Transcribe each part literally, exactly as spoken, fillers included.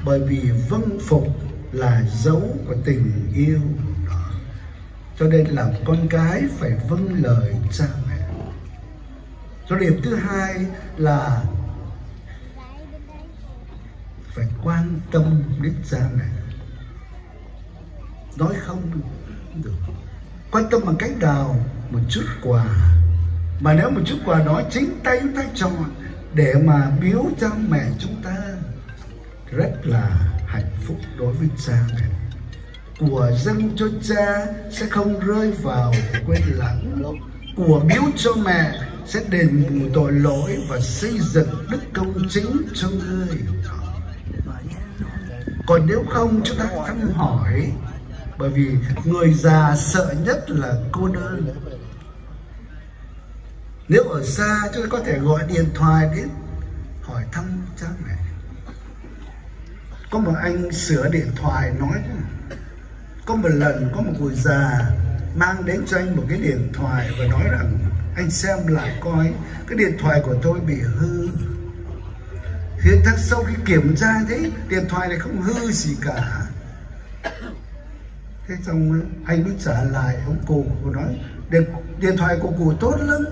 bởi vì vâng phục là dấu của tình yêu. Đó. Cho nên là con cái phải vâng lời cha mẹ. Cho điểm thứ hai là phải quan tâm đến cha mẹ. Nói không được. Quan tâm bằng cách nào? Một chút quà. Mà nếu một chút quà đó chính tay chúng ta chọn để mà biếu cha mẹ chúng ta, rất là hạnh phúc đối với cha mẹ. Của dâng cho cha sẽ không rơi vào quên lãng. Của biếu cho mẹ sẽ đền bù tội lỗi và xây dựng đức công chính cho người. Còn nếu không, chúng ta thăm hỏi. Bởi vì người già sợ nhất là cô đơn. Nếu ở xa, chúng ta có thể gọi điện thoại đến hỏi thăm cha mẹ. Có một anh sửa điện thoại nói, có một lần có một người già mang đến cho anh một cái điện thoại và nói rằng anh xem lại coi cái điện thoại của tôi bị hư. Thì thật sau khi kiểm tra thấy điện thoại này không hư gì cả. Thế xong anh mới trả lại ông cụ, cụ nói điện, điện thoại của cụ tốt lắm.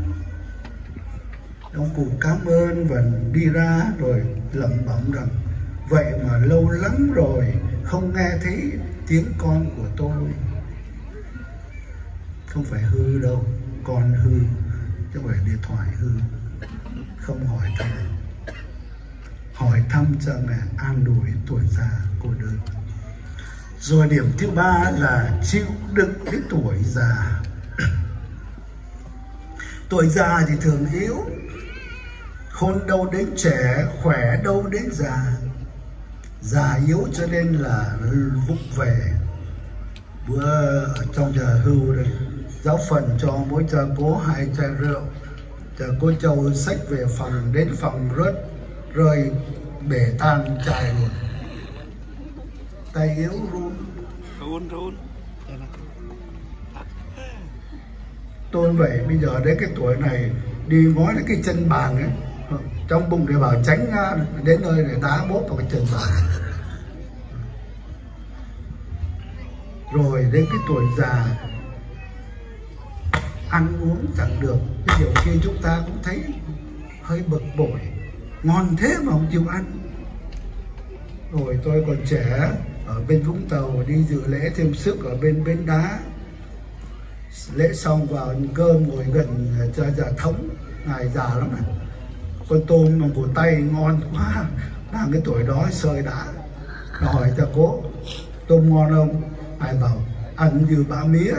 Ông cụ cảm ơn và đi ra rồi lẩm bẩm rằng vậy mà lâu lắm rồi không nghe thấy tiếng con của tôi. Không phải hư đâu, con hư, chứ không phải điện thoại hư. Không hỏi thăm. Hỏi thăm cha mẹ, an ủi tuổi già cô đơn. Rồi điểm thứ ba là chịu đựng cái tuổi già. Tuổi già thì thường yếu, khôn đâu đến trẻ, khỏe đâu đến già. Già yếu cho nên là vụng về. Bữa ở trong nhà hưu đây, giáo phần cho mỗi cha cố hai chai rượu. Cha cô Châu xách về phòng, đến phòng rớt rơi bể tan chai luôn. Tay yếu run run run. Tôi vậy bây giờ đến cái tuổi này đi ngó đến cái chân bàn ấy, trong bụng để bảo tránh đến nơi để đá bóp vào cái chân bàn. Rồi đến cái tuổi già ăn uống chẳng được, cái điều khi chúng ta cũng thấy hơi bực bội, ngon thế mà không chịu ăn. Rồi tôi còn trẻ ở bên Vũng Tàu đi dự lễ thêm sức ở bên Bến Đá. Lễ xong vào ăn cơm ngồi gần cha già Thống, ngài già lắm này. Con tôm mà của tay ngon quá, đang cái tuổi đó sơi đã. Nó hỏi cha cố tôm ngon không? Ai bảo ăn như bã mía.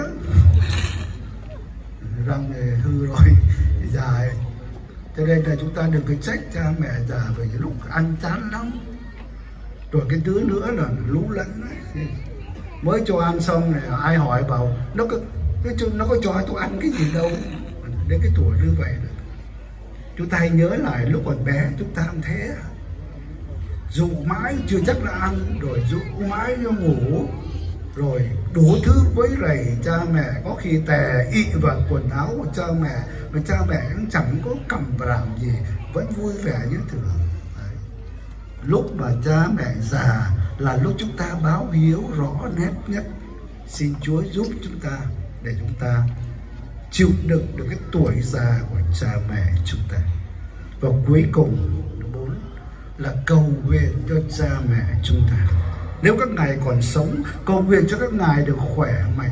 Răng này hư rồi, già ấy. Cho nên là chúng ta đừng có trách cha mẹ già bởi vì lúc ăn chán lắm. Rồi cái thứ nữa là lú lẫn ấy. Mới cho ăn xong này ai hỏi bảo nó có nó có cho tôi ăn cái gì đâu. Đến cái tuổi như vậy rồi. Chúng ta hãy nhớ lại lúc còn bé chúng ta cũng thế. Dụ mãi chưa chắc là ăn, rồi dụ mãi cho ngủ, rồi đủ thứ quấy rầy cha mẹ, có khi tè ị vào quần áo của cha mẹ, mà cha mẹ cũng chẳng có cầm làm gì, vẫn vui vẻ như thường. Đấy. Lúc mà cha mẹ già là lúc chúng ta báo hiếu rõ nét nhất. Xin Chúa giúp chúng ta để chúng ta chịu đựng được cái tuổi già của cha mẹ chúng ta. Và cuối cùng bốn là cầu nguyện cho cha mẹ chúng ta. Nếu các ngài còn sống, cầu nguyện cho các ngài được khỏe mạnh.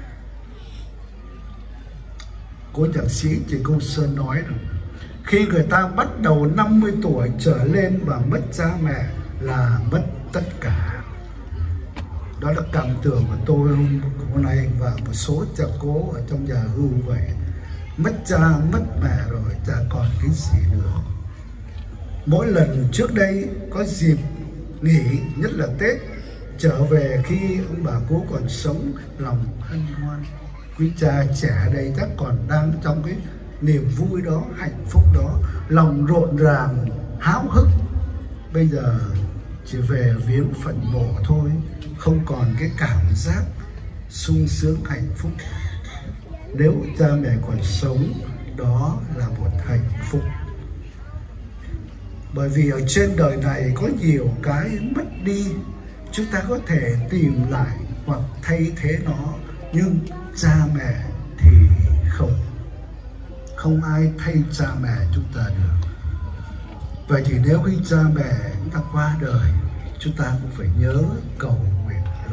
Cố nhạc sĩ Trịnh Công Sơn nói rằng khi người ta bắt đầu năm mươi tuổi trở lên và mất cha mẹ là mất tất cả. Đó là cảm tưởng của tôi hôm nay và một số cha cố ở trong nhà hưu vậy. Mất cha, mất mẹ rồi, chả còn cái gì nữa. Mỗi lần trước đây có dịp nghỉ, nhất là Tết, trở về khi ông bà cố còn sống, lòng hân hoan. Quý cha trẻ đây chắc còn đang trong cái niềm vui đó, hạnh phúc đó, lòng rộn ràng, háo hức. Bây giờ chỉ về viếng phần mộ thôi, không còn cái cảm giác sung sướng hạnh phúc. Nếu cha mẹ còn sống, đó là một hạnh phúc. Bởi vì ở trên đời này có nhiều cái mất đi, chúng ta có thể tìm lại hoặc thay thế nó, nhưng cha mẹ thì không. Không ai thay cha mẹ chúng ta được. Vậy thì nếu khi cha mẹ chúng ta qua đời, chúng ta cũng phải nhớ cầu nguyện nữa.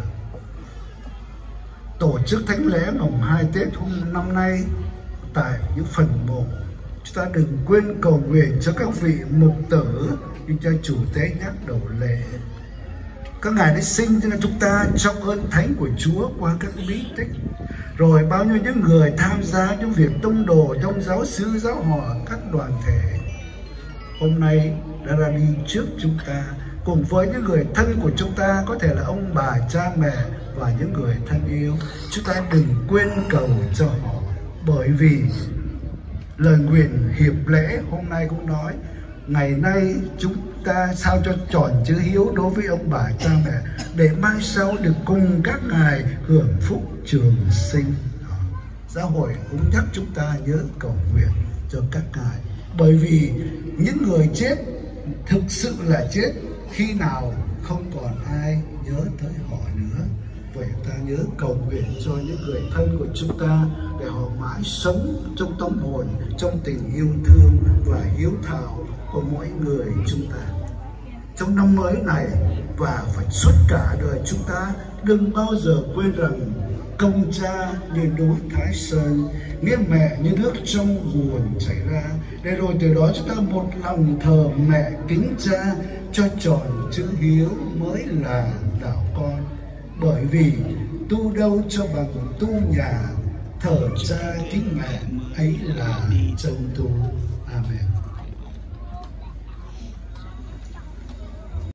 Tổ chức thánh lễ mồng hai Tết hôm năm nay tại những phần mộ, chúng ta đừng quên cầu nguyện cho các vị mục tử như cha chủ tế nhắc đầu lễ. Các ngài đã sinh cho chúng ta trong ơn thánh của Chúa qua các bí tích. Rồi bao nhiêu những người tham gia những việc tông đồ trong giáo xứ, giáo họ, các đoàn thể hôm nay đã ra đi trước chúng ta, cùng với những người thân của chúng ta, có thể là ông bà, cha mẹ và những người thân yêu. Chúng ta đừng quên cầu cho họ, bởi vì lời nguyện hiệp lễ hôm nay cũng nói ngày nay chúng ta sao cho tròn chữ hiếu đối với ông bà cha mẹ, để mai sau được cùng các ngài hưởng phúc trường sinh. Giáo hội cũng nhắc chúng ta nhớ cầu nguyện cho các ngài, bởi vì những người chết thực sự là chết, khi nào không còn ai nhớ tới họ nữa. Vậy ta nhớ cầu nguyện cho những người thân của chúng ta, để họ mãi sống trong tâm hồn, trong tình yêu thương và hiếu thảo của mỗi người chúng ta trong năm mới này. Và phải suốt cả đời chúng ta đừng bao giờ quên rằng công cha như núi Thái Sơn, nghĩa mẹ như nước trong nguồn chảy ra, để rồi từ đó chúng ta một lòng thờ mẹ kính cha, cho tròn chữ hiếu mới là đạo con. Bởi vì tu đâu cho bằng tu nhà, thờ cha kính mẹ ấy là chân tu. Amen.